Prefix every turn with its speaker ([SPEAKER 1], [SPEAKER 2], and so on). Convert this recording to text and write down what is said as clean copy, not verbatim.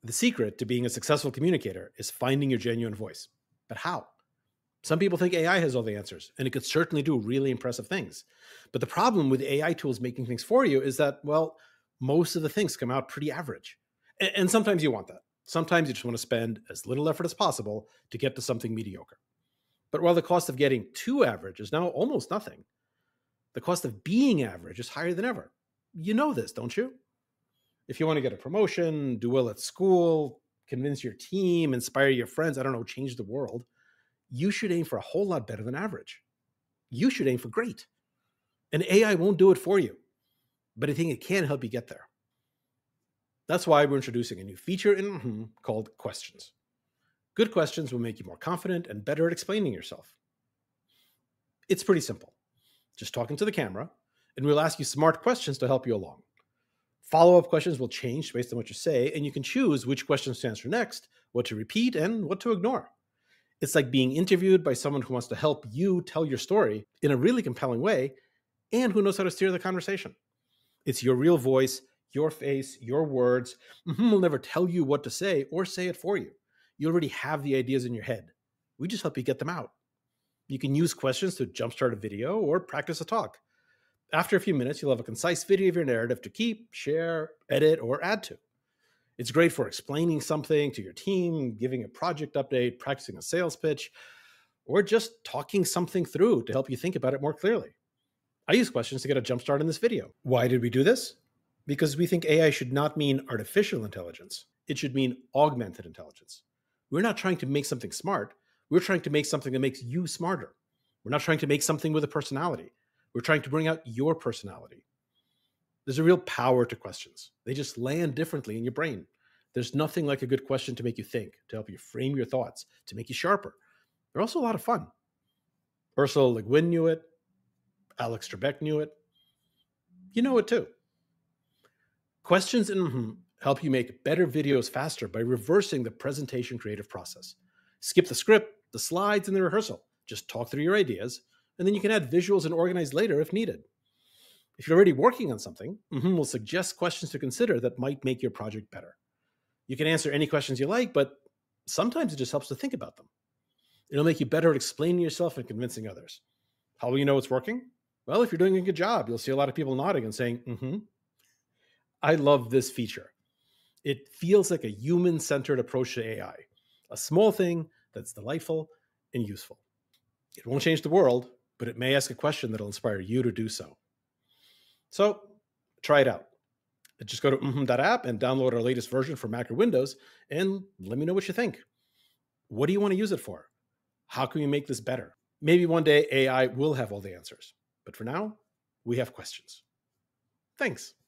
[SPEAKER 1] The secret to being a successful communicator is finding your genuine voice. But how? Some people think AI has all the answers, and it could certainly do really impressive things. But the problem with AI tools making things for you is that, well, most of the things come out pretty average. And sometimes you want that. Sometimes you just want to spend as little effort as possible to get to something mediocre. But while the cost of getting too average is now almost nothing, the cost of being average is higher than ever. You know this, don't you? If you want to get a promotion, do well at school, convince your team, inspire your friends, I don't know, change the world, you should aim for a whole lot better than average. You should aim for great. And AI won't do it for you, but I think it can help you get there. That's why we're introducing a new feature in mmhmm called questions. Good questions will make you more confident and better at explaining yourself. It's pretty simple. Just talk into the camera, and we'll ask you smart questions to help you along. Follow-up questions will change based on what you say, and you can choose which questions to answer next, what to repeat, and what to ignore. It's like being interviewed by someone who wants to help you tell your story in a really compelling way and who knows how to steer the conversation. It's your real voice, your face, your words. mmhmm will never tell you what to say or say it for you. You already have the ideas in your head. We just help you get them out. You can use questions to jumpstart a video or practice a talk. After a few minutes, you'll have a concise video of your narrative to keep, share, edit, or add to. It's great for explaining something to your team, giving a project update, practicing a sales pitch, or just talking something through to help you think about it more clearly. I use questions to get a jumpstart in this video. Why did we do this? Because we think AI should not mean artificial intelligence. It should mean augmented intelligence. We're not trying to make something smart. We're trying to make something that makes you smarter. We're not trying to make something with a personality. We're trying to bring out your personality. There's a real power to questions. They just land differently in your brain. There's nothing like a good question to make you think, to help you frame your thoughts, to make you sharper. They're also a lot of fun. Ursula Le Guin knew it. Alex Trebek knew it. You know it too. Questions in mmhmm help you make better videos faster by reversing the presentation creative process. Skip the script, the slides, and the rehearsal. Just talk through your ideas, and then you can add visuals and organize later if needed. If you're already working on something, mmhmm will suggest questions to consider that might make your project better. You can answer any questions you like, but sometimes it just helps to think about them. It'll make you better at explaining yourself and convincing others. How will you know it's working? Well, if you're doing a good job, you'll see a lot of people nodding and saying, mmhmm. I love this feature. It feels like a human-centered approach to AI, a small thing that's delightful and useful. It won't change the world, but it may ask a question that'll inspire you to do so. So try it out. Just go to mmhmm.app and download our latest version for Mac or Windows, and let me know what you think. What do you want to use it for? How can we make this better? Maybe one day AI will have all the answers, but for now, we have questions. Thanks.